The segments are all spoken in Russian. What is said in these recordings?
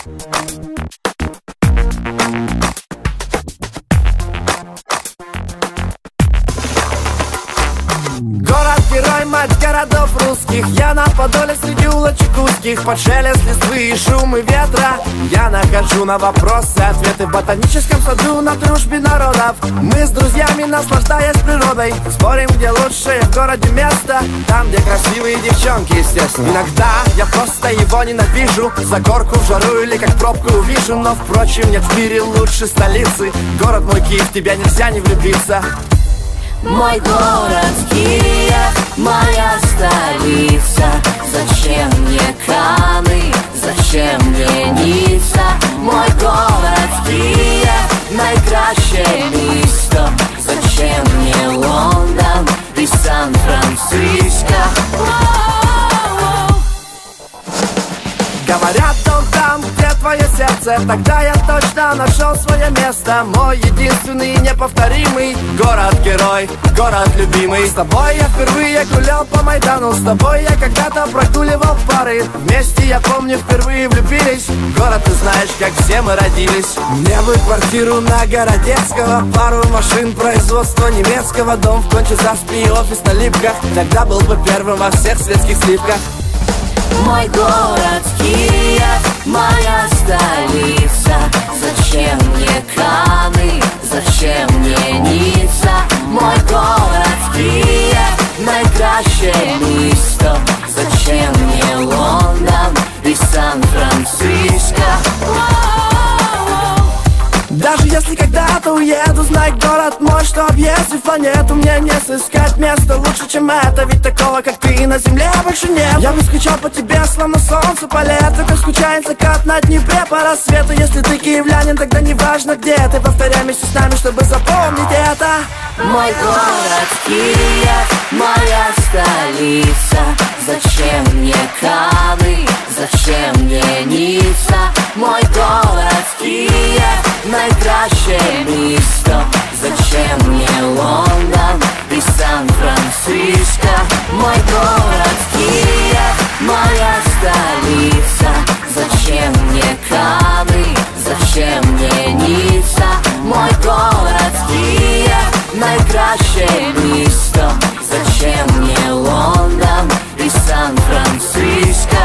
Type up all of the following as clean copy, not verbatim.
Город-герой, мать городов русских. Я на Подоле среди улочек узких. Под шелест листвы и шумы ветра я нахожу на вопросы ответы в ботаническом саду на дружбе народов. Мы с друзьями, наслаждаясь природой, спорим, где лучшее в городе место. Там, где красивые девчонки, естественно. Иногда я просто его ненавижу, за горку в жару или как пробку увижу. Но, впрочем, нет в мире лучше столицы. Город мой Киев, в тебя нельзя не влюбиться. Мой город Киев, моя столица. Зачем мне Каны, зачем мне Ницца? Мой город Киев, найкраще місто. Зачем мне Лондон и Сан-Франциско? Говорят, он там, где твое сердце. Тогда я точно нашел свое место. Мой единственный и неповторимый город-герой, город любимый. С тобой я впервые гулял по Майдану. С тобой я когда-то прогуливал пары. Вместе, я помню, впервые влюбились. Город, ты знаешь, как все мы родились. Мне бы квартиру на Городецкого, пару машин производства немецкого, дом в Конча-Заспе и офис на Липках. Тогда был бы первым во всех светских сливках. Мой город Киев, моя столица. Зачем мне Каны, зачем мне Ницца? Мой город Киев, найкраще місто. Зачем мне Лондон и Сан-Франциско? Даже если когда-то уеду, знай, город мой, что объездив планету, мне не сыскать место лучше, чем это. Ведь такого, как ты, на земле больше нет. Я бы скучал по тебе, словно солнце по лету, как скучает закат на Днепре по рассвету. Если ты киевлянин, тогда не важно где ты. Повторяй вместе с нами, чтобы запомнить это. Мой город Киев, моя столица. Зачем мне Каны, зачем мне Ницца? Мой город Киев, найкраще місто. Зачем мне Лондон и Сан-Франциско? Мой город Киев, моя столица. Зачем мне Каны, зачем мне Ницца? Мой город Киев, найкраще місто. Зачем мне Лондон и Сан-Франциско?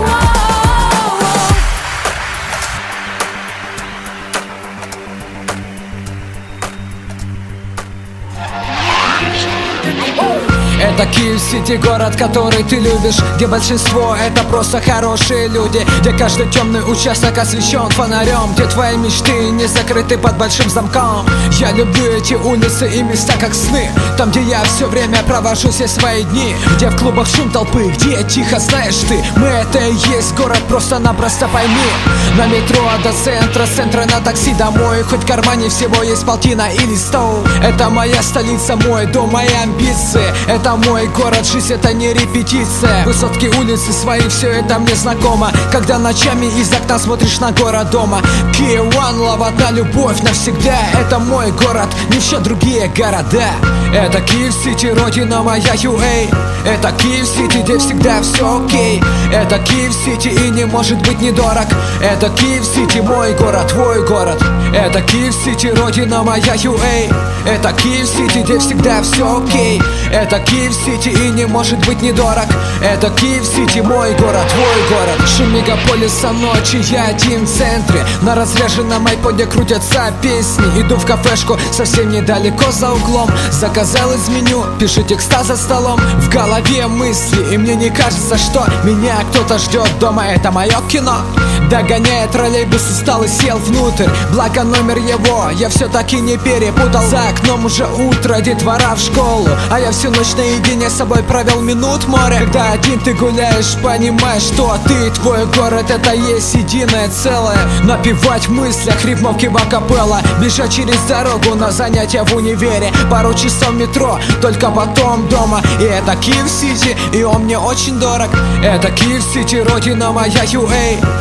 Это Киев-Сити, город, который ты любишь, где большинство это просто хорошие люди, где каждый темный участок освещен фонарем, где твои мечты не закрыты под большим замком. Я люблю эти улицы и места как сны, там, где я все время провожу все свои дни, где в клубах шум толпы, где тихо, знаешь ты, мы это и есть город, просто-напросто пойми. На метро до центра, с центра на такси домой, хоть в кармане всего есть полтина или 100. Это моя столица, мой дом, мои амбиции. Это мой город, жизнь это не репетиция. Высотки, улицы свои, все это мне знакомо. Когда ночами из окна смотришь на город дома. Kiev One, love, одна любовь навсегда. Это мой город, не все другие города. Это Киев-Сити, родина моя UA. Это Киев-Сити, где всегда все окей. Это Киев-Сити и не может быть недорог. Это Киев-Сити, мой город, твой город. Это Киев-Сити, родина моя UA. Это Киев-Сити, где всегда все окей. Это Киев-Сити и не может быть недорог. Это Киев-Сити, мой город, твой город. Шум мегаполиса ночи, я один в центре. На разряженном айподе крутятся песни. Иду в кафешку совсем недалеко за углом. Заказал из меню, пишу текста за столом. В голове мысли, и мне не кажется, что меня кто-то ждет дома. Это мое кино. Догоняя троллейбус, устал и сел внутрь. Благо номер его я все-таки не перепутал. За окном уже утро, детвора в школу, а я всю ночь наедине с собой провел минут море. Когда один ты гуляешь, понимаешь, что ты, твой город, это есть единое целое. Напевать в мыслях рифмовки в акапелла. Бежать через дорогу на занятия в универе. Пару часов метро, только потом дома. И это Киев-Сити, и он мне очень дорог. Это Киев-Сити, родина моя UA. Это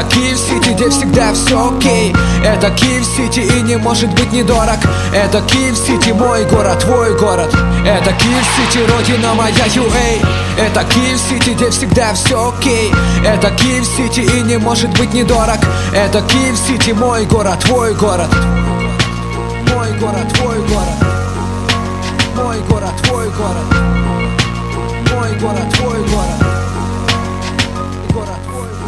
Киев-Сити, где всегда все окей. Это Киев-Сити и не может быть недорог. Это Киев-Сити, мой город, твой город. Это Киев-Сити, родина моя, UA. Это Киев-Сити, где всегда все окей. Это Киев-Сити и не может быть недорог. Это Киев-Сити, мой город, твой город. Мой город, твой город. Мой город, твой город. Мой город, твой город. Город твой город.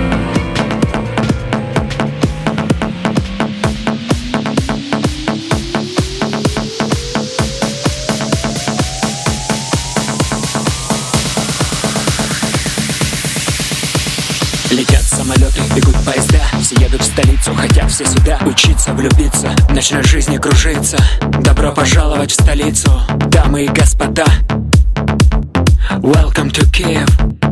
Летят самолеты, бегут поезда, все едут в столицу, хотят все сюда учиться, влюбиться, в ночной жизни кружиться. Добро пожаловать в столицу, дамы и господа. Welcome to Kiev.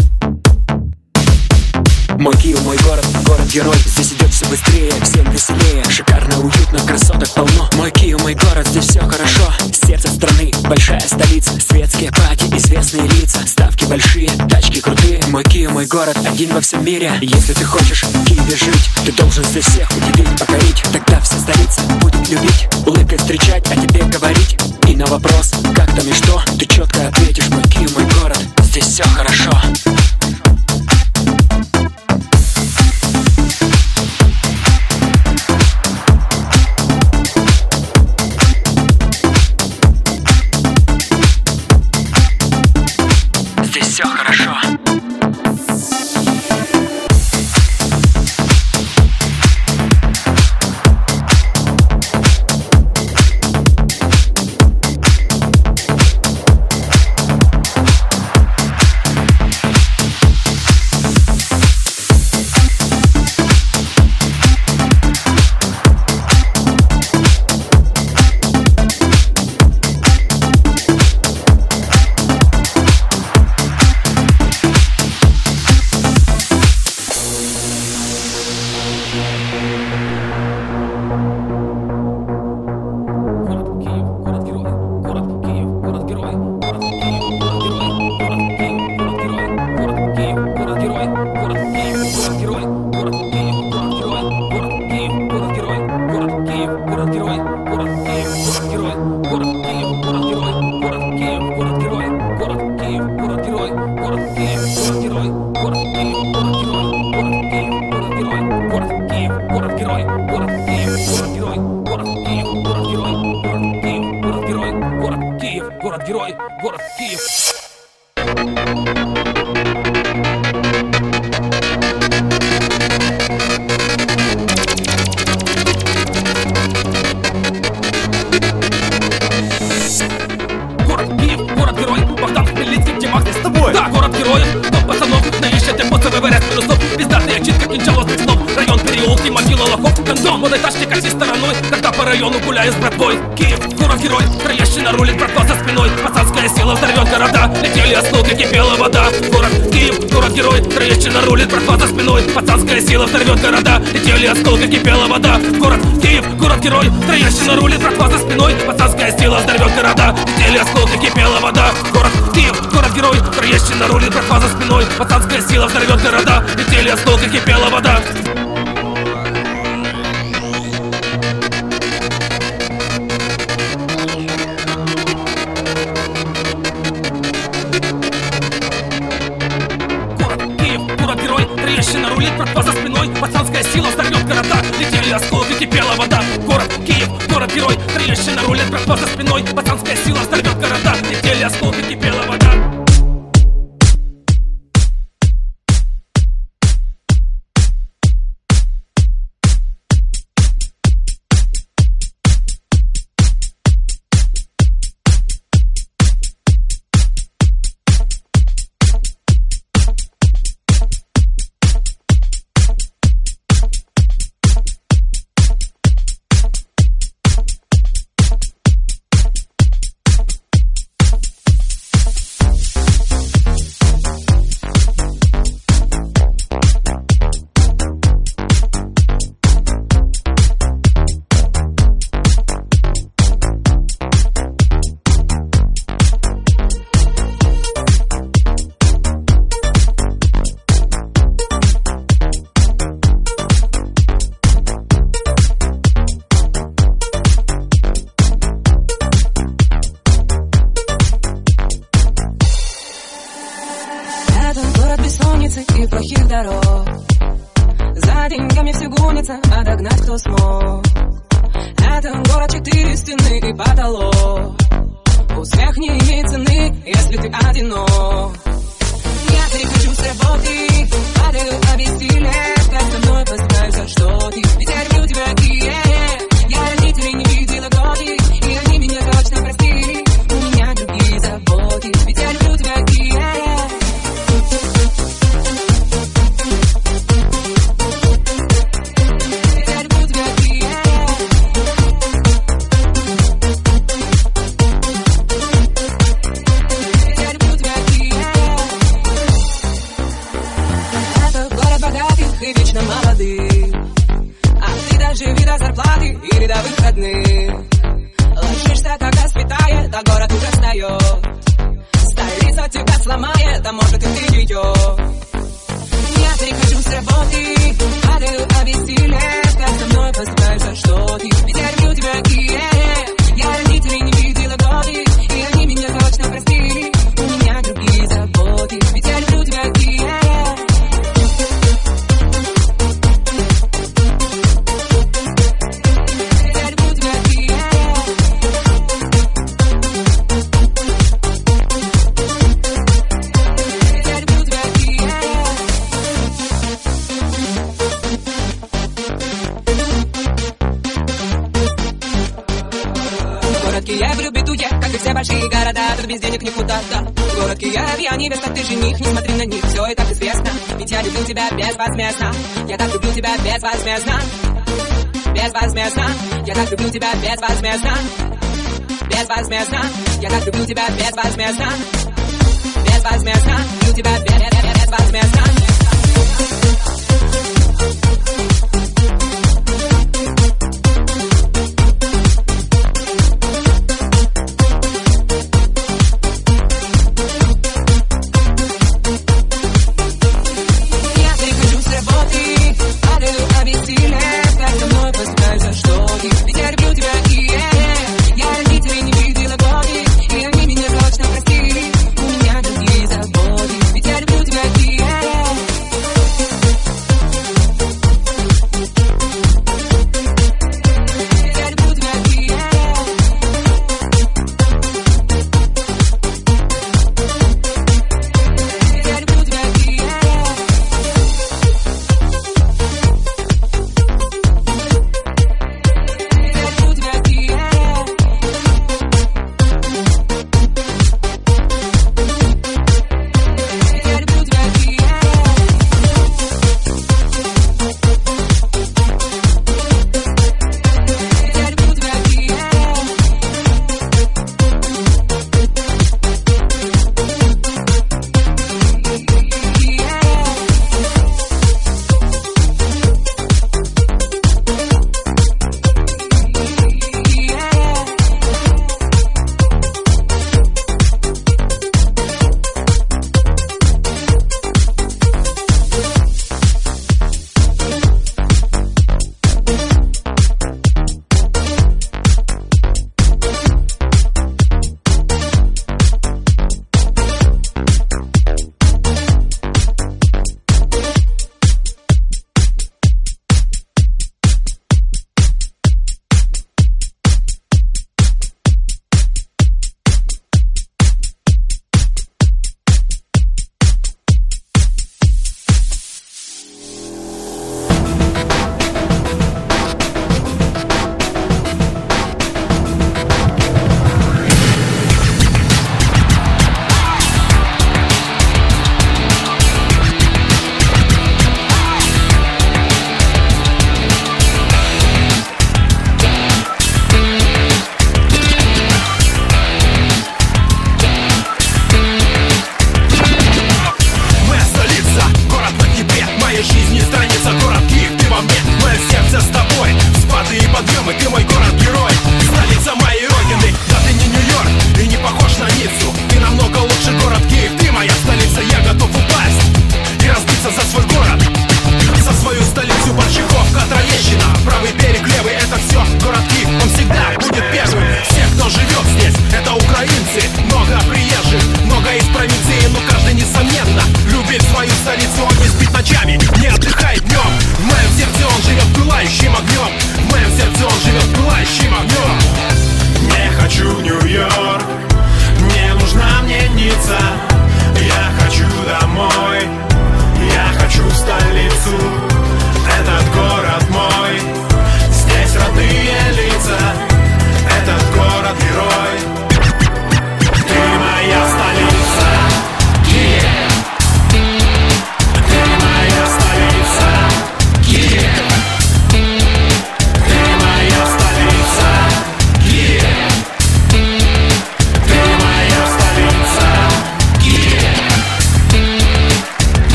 Мой Киев, мой город, город-герой. Здесь идет все быстрее, всем веселее. Шикарно, уютно, красоток полно. Мой Киев, мой город, здесь все хорошо. Сердце страны, большая столица. Светские пати, известные лица. Ставки большие, тачки крутые. Мой Киев, мой город, один во всем мире. Если ты хочешь в Киеве жить, ты должен здесь всех удивить, покорить. Тогда вся столица будет любить, улыбкой встречать, о тебе говорить. И на вопрос, как там и что, ты четко ответишь: мой Киев, мой город, здесь все хорошо. Все хорошо. Город-герой, город Киев. Город Киев, город-герой, Богдан Хмельницкий, где Макс с тобой. Да, город-герой, дом пацанов, на ищете способы вариант минусов. Бездарный очистка, кинчал острых снов. Район, переулки, могила, лохов, кондом. Монэтаж, не кати стороной, когда по району гуляю с братвой. Киев, город-герой, троещина рулит, братва за спиной. Пацанская сила взорвет города, летели осколки, кипела вода. Город Киев, город-герой, троещина рулит, братва за спиной. Пацанская сила взорвет города, летели осколки, кипела вода. Город Киев, город-герой, троещина рулит, братва за спиной. Пацанская сила взорвет города, летели осколки, кипела вода. Город Киев, город-герой, троещина рулит, братва за спиной. Пацанская сила взорвет города, летели осколки, кипела вода. Трещина рулит, братва за спиной. Пацанская сила взорвет города, летели осколки, кипела вода. Город Киев, город-герой, трещина рулит, братва за спиной. Пацанская сила взорвет города, летели осколки, кипела вода. За деньгами все гонится, а догнать кто смог. Это город 4 стены и потолок. Успех не имеет цены, если ты одинок. Я перехожу с работы, падаю о бессилие. Как со мной постараются, что ты. Ведь я люблю тебя, я родителей не видела годы, и они меня точно простили. У меня другие заботы, ведь я люблю тебя, и рядовых родных. Ложишься, когда светает, а город уже встает. Столица тебя сломает, а может и ты идешь. Я перехожу с работы, падаю о бессилие. Как со мной постараются, что ты. Ведь я люблю тебя, я родителей не видела годы, и они меня точно простили. У меня другие заботы, ведь я люблю тебя, большие города, тут без денег никуда, да. Город Киев, я невеста, ты жених, не смотри на них, все и так известно. Ведь я люблю тебя безвозмездно, я так люблю тебя безвозмездно. Безвозмездно, я так люблю тебя безвозмездно. Безвозмездно, я так люблю тебя безвозмездно. Безвозмездно, люблю тебя безвозмездно. моей жизни страница, город Киев, ты во мне, мое сердце с тобой. Спады и подъемы, ты мой город.